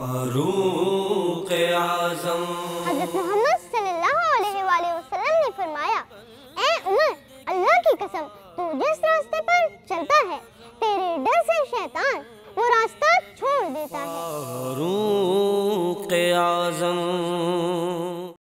फारूक आज़म। हज़रत मोहम्मद सल्लल्लाहु अलैहि वसल्लम ने फरमाया, ए उमर, अल्लाह की कसम, तू जिस रास्ते पर चलता है, तेरे डर से शैतान वो रास्ता छोड़ देता है। फारूक आज़म।